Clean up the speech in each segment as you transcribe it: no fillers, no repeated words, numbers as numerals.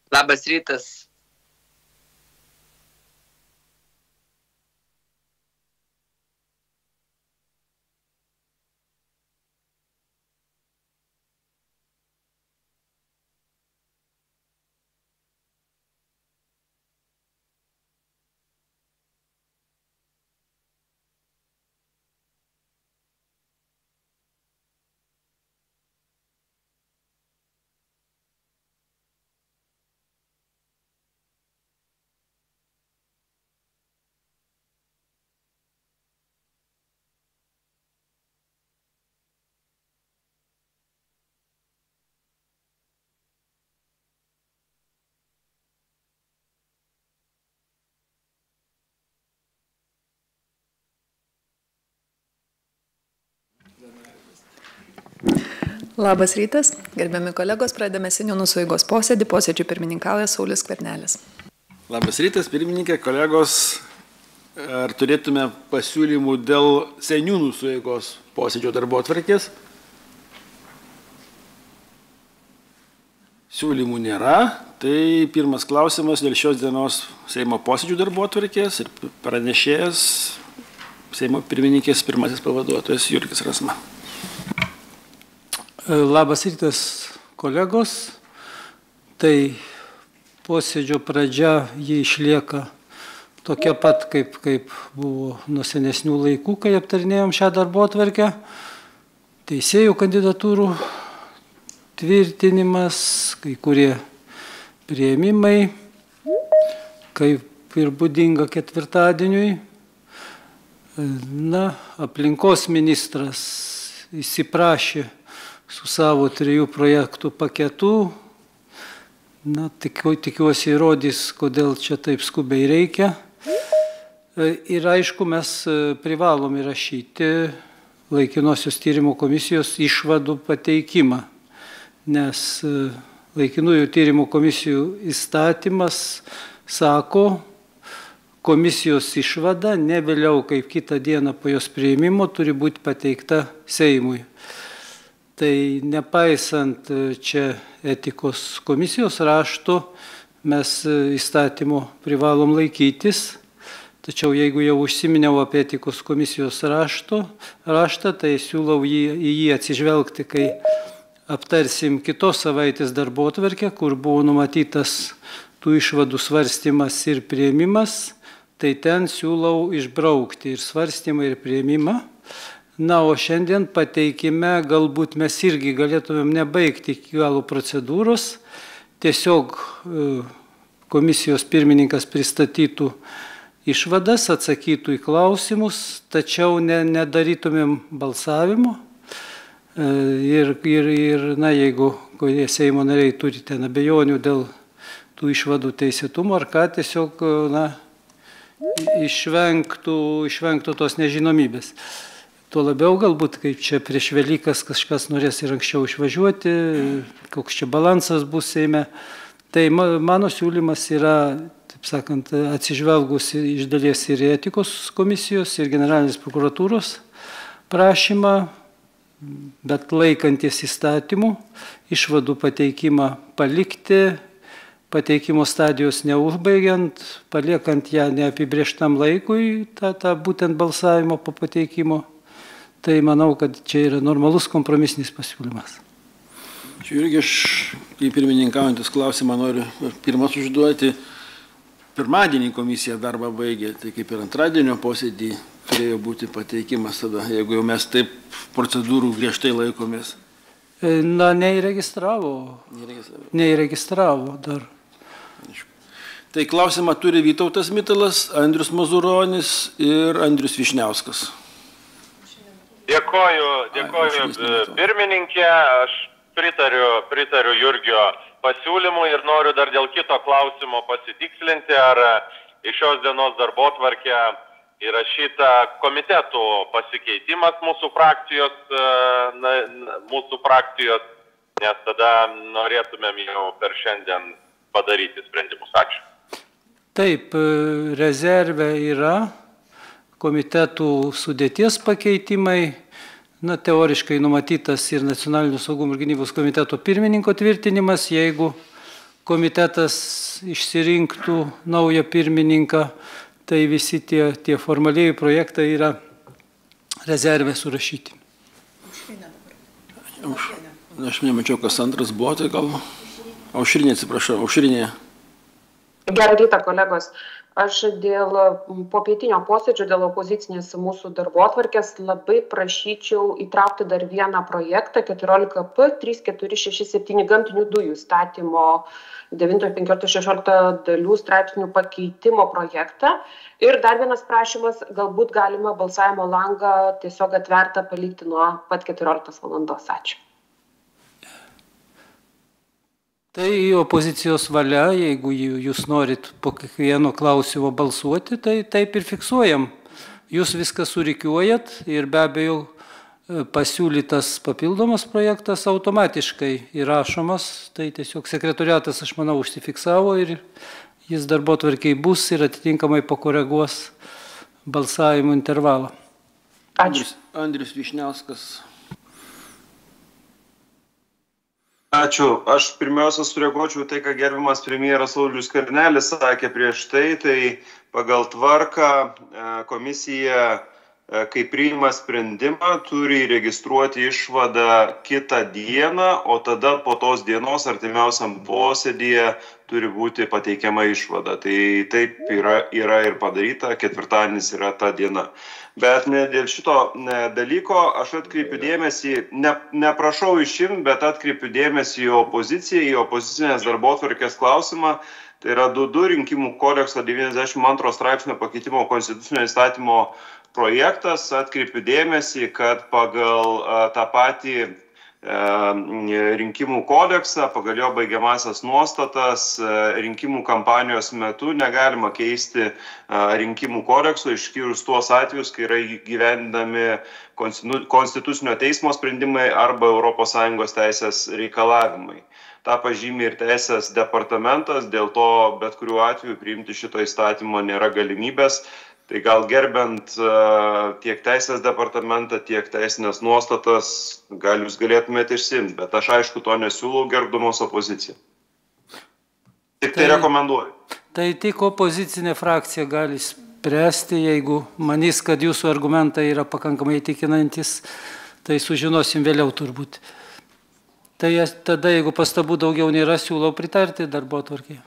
Labas rytas. Labas rytas, gerbiami kolegos, pradedame seniūnų sueigos posėdį, posėdžių pirmininkauja Saulius Skvernelis. Labas rytas, pirmininkė, kolegos, ar turėtume pasiūlymų dėl seniūnų sueigos posėdžio darbotvarkės? Siūlymų nėra, tai pirmas klausimas dėl šios dienos Seimo posėdžių darbotvarkės ir pranešėjas Seimo pirmininkės pirmasis pavaduotojas Jurgis Razma. Labas rytas, kolegos. Tai posėdžio pradžia jį išlieka tokia pat, kaip buvo nuo senesnių laikų, kai aptarinėjom šią darbotvarkę. Teisėjų kandidatūrų tvirtinimas, kai kurie priėmimai, kaip ir būdinga ketvirtadieniui. Aplinkos ministras įsiprašė su savo 3 projektų paketu. Tikiuosi įrodys, kodėl čia taip skubiai reikia. Ir aišku, mes privalom įrašyti laikinosios tyrimo komisijos išvadų pateikimą, nes laikinųjų tyrimo komisijų įstatymas sako, komisijos išvada ne vėliau kaip kitą dieną po jos priėmimo turi būti pateikta Seimui. Tai nepaisant čia etikos komisijos rašto, mes įstatymo privalom laikytis. Tačiau jeigu jau užsiminiau apie etikos komisijos raštą, tai siūlau į jį atsižvelgti, kai aptarsim kitos savaitės darbotvarkę, kur buvo numatytas tų išvadų svarstymas ir priėmimas, tai ten siūlau išbraukti ir svarstymą, ir priėmimą. O šiandien pateikime, galbūt mes irgi galėtumėm nebaigti iki galo procedūros, tiesiog komisijos pirmininkas pristatytų išvadas, atsakytų į klausimus, tačiau nedarytumėm balsavimo. Ir jeigu Seimo nariai turi ten abejonių dėl tų išvadų teisėtumo, ar ką, tiesiog išvengtų tos nežinomybės. Tuo labiau galbūt, kaip čia prieš Velykas kažkas norės ir anksčiau išvažiuoti, koks čia balansas bus Seime. Tai mano siūlymas yra, taip sakant, atsižvelgus iš dalies ir etikos komisijos, ir generalinės prokuratūros prašymą, bet laikantis įstatymų, išvadų pateikimą palikti, pateikimo stadijos neužbaigiant, paliekant ją neapibrėžtam laikui, tą būtent balsavimo po pateikimo. Tai manau, kad čia yra normalus kompromisinis pasiūlymas. Čia irgi aš, kaip pirmininkaujantis klausimą, noriu pirmas užduoti. Pirmadienį komisija darbą baigė, tai kaip ir antradienio posėdį turėjo būti pateikimas tada, jeigu jau mes taip procedūrų griežtai laikomės. Neįregistravo dar. Tai klausimą turi Vytautas Mitalas, Andrius Mazuronis ir Andrius Višniauskas. Dėkoju pirmininkė, aš pritariu Jurgio pasiūlymui ir noriu dar dėl kito klausimo pasitikslinti, ar iš šios dienos darbotvarkę įrašyta komitetų pasikeitimas mūsų frakcijos, nes tada norėtumėm jau per šiandien padaryti sprendimus. Ačiū. Taip, rezerve yra komitetų sudėties pakeitimai, teoriškai numatytas ir Nacionalinio saugumo ir gynybos komiteto pirmininko tvirtinimas, jeigu komitetas išsirinktų naują pirmininką, tai visi tie formaliai projektai yra rezervė surašyti. Aš nemačiau, kas antras buvo, tai gal Aušrinė, atsiprašau, Aušrinė. Gerą rytą, kolegos. Aš dėl popietinio posėdžio, dėl opozicinės mūsų darbotvarkės labai prašyčiau įtraukti dar vieną projektą 14P 3467 gamtinių dujų statymo 9, 15, 16 dalių straipsnių pakeitimo projektą. Ir dar vienas prašymas, galbūt galima balsavimo langą tiesiog atvertą palikti nuo pat 14 valandos. Ačiū. Tai opozicijos valia, jeigu jūs norit po kiekvieno klausimo balsuoti, tai taip ir fiksuojam. Jūs viską surikiuojat ir be abejo pasiūlytas papildomas projektas automatiškai įrašomas. Tai tiesiog sekretoriatas, aš manau, užsifiksavo ir jis darbotvarkėj bus ir atitinkamai pakoreguos balsavimo intervalą. Ačiū. Andrius Vyšniauskas. Ačiū. Aš pirmiausia sureaguočiau tai, ką gerbiamas premjeras Saulius Skvernelis sakė prieš tai pagal tvarką komisija, kai priima sprendimą, turi registruoti išvadą kitą dieną, o tada po tos dienos artimiausiam posėdyje turi būti pateikiama išvada. Tai taip yra ir padaryta, ketvirtadienis yra ta diena. Bet dėl šito dalyko aš atkreipiu dėmesį, neprašau išimti, bet atkreipiu dėmesį į opoziciją, į opozicinės darbotvarkės klausimą. Tai yra 2 rinkimų kodekso 92 straipsnio pakeitimo konstitucinio įstatymo projektas. Atkreipiu dėmesį, kad pagal tą patį rinkimų kodeksą, pagal jo baigiamasias nuostatas, rinkimų kampanijos metu negalima keisti rinkimų kodekso, išskyrus tuos atvejus, kai yra įgyvendinami konstitucinio teismo sprendimai arba ES teisės reikalavimai. Ta pažymi ir teisės departamentas, dėl to bet kuriuo atveju priimti šito įstatymo nėra galimybės. Tai gal gerbent tiek teisės departamentą, tiek teisinės nuostatas, gal jūs galėtumėte išsiimti, bet aš aišku to nesiūlau gerbdamos opoziciją. Tik tai rekomenduoju. Tai tik opozicinė frakcija gali spręsti, jeigu manys, kad jūsų argumentai yra pakankamai įtikinantis, tai sužinosim vėliau turbūt. Tai tada, jeigu pastabų daugiau nėra, siūlau pritarti darbotvarkėje.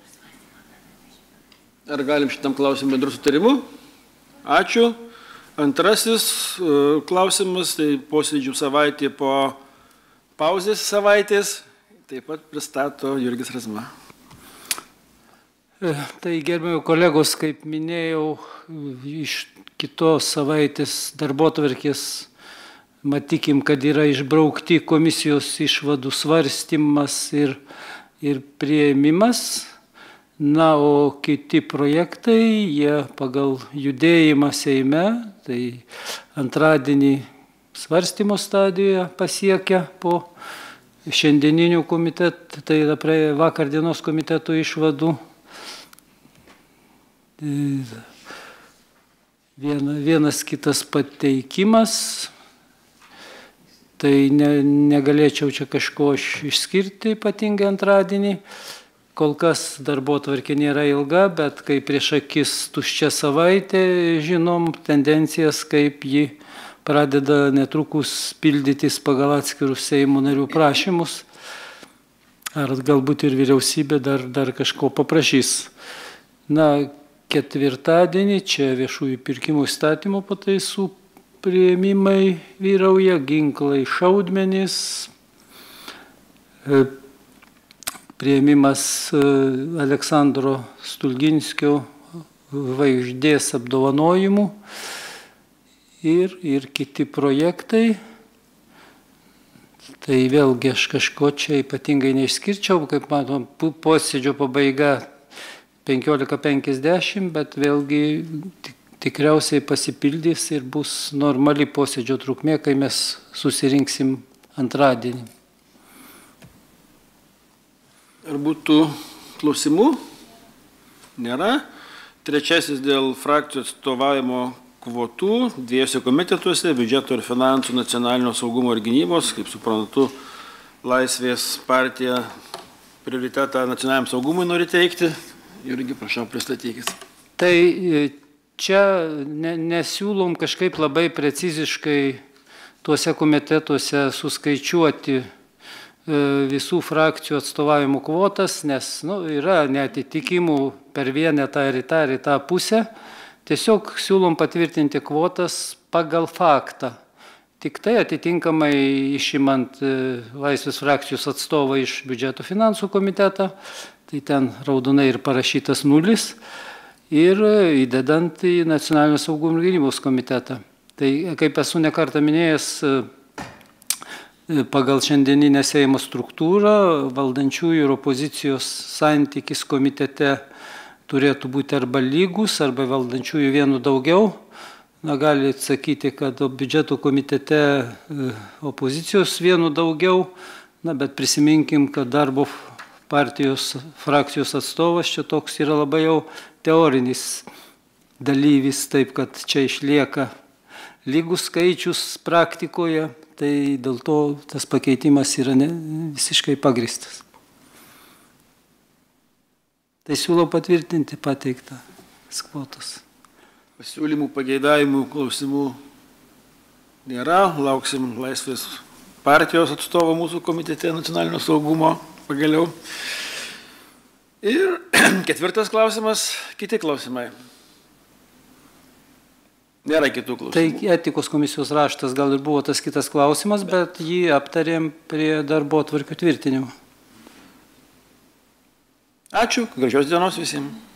Ar galim šitam klausimui bendru sutarimu? Ačiū. Antrasis klausimas, tai posėdžių savaitė po pauzės savaitės, taip pat pristato Jurgis Razma. Tai gerbiami kolegos, kaip minėjau, iš kitos savaitės darbotvarkės matykim, kad yra išbraukti komisijos išvadų svarstymas ir priėmimas. Na, o kiti projektai, jie pagal judėjimą Seime, tai antradienį svarstymo stadijoje pasiekia po šiandieninių komitetų, tai yra prie vakar dienos komitetų išvadų. Vienas kitas pateikimas, tai negalėčiau čia kažko išskirti ypatingai antradienį. Kol kas darbotvarkė nėra ilga, bet kai prieš akis tuščia savaitė, žinom tendencijas, kaip ji pradeda netrukus pildytis pagal atskirus Seimo narių prašymus. Ar galbūt ir vyriausybė dar kažko paprašys. Na, ketvirtadienį čia viešųjų pirkimų įstatymo pataisų priėmimai vyrauja, ginklai, šaudmenys, priėmimas Aleksandro Stulginskio žvaigždės apdovanojimų ir kiti projektai. Tai vėlgi aš kažko čia ypatingai neišskirčiau, kaip matom, posėdžio pabaiga 15:50, bet vėlgi tikriausiai pasipildys ir bus normali posėdžio trukmė, kai mes susirinksim antradienį. Ar būtų klausimų? Nėra. Trečiasis dėl frakcijų atstovavimo kvotų 2 komitetuose, biudžeto ir finansų, nacionalinio saugumo ir gynybos, kaip suprantu, Laisvės partija prioritetą nacionaliniam saugumui nori teikti. Jurgi, prašau, pristatykis. Tai čia nesiūlom kažkaip labai preciziškai tuose komitetuose suskaičiuoti visų frakcijų atstovavimų kvotas, nes yra neatitikimų per vienetą ir į tą pusę. Tiesiog siūlom patvirtinti kvotas pagal faktą. Tik tai atitinkamai išimant Laisvės frakcijos atstovą iš biudžeto finansų komitetą, tai ten raudonai ir parašytas 0, ir įdedant į Nacionalinio saugumo ir gynybos komitetą. Tai, kaip esu nekartą minėjęs, pagal šiandieninę Seimo struktūrą valdančiųjų ir opozicijos santykis komitete turėtų būti arba lygus, arba valdančiųjų vienu daugiau. Gali sakyti, kad biudžeto komitete opozicijos vienu daugiau, bet prisiminkim, kad darbo partijos frakcijos atstovas čia toks yra labai jau teorinis dalyvis, taip kad čia išlieka lygus skaičius praktikoje, tai dėl to tas pakeitimas yra visiškai pagristas. Tai siūlau patvirtinti pateiktą kvotas. Pasiūlymų, pageidavimų, klausimų nėra. Lauksim Laisvės partijos atstovo mūsų komitete nacionalinio saugumo pagaliau. Ir 4 klausimas, kiti klausimai. Nėra kitų klausimų. Tai etikos komisijos raštas gal ir buvo tas kitas klausimas, bet jį aptarėm prie darbotvarkių tvirtinimo. Ačiū, gražios dienos visiems.